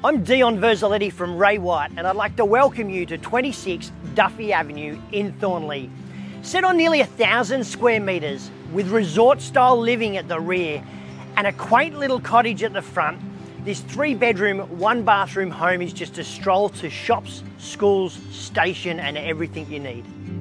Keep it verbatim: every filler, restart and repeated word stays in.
I'm Dion Verzelletti from Ray White, and I'd like to welcome you to twenty-six Duffy Avenue in Thornleigh. Set on nearly a thousand square metres, with resort-style living at the rear and a quaint little cottage at the front, this three-bedroom, one-bathroom home is just a stroll to shops, schools, station and everything you need.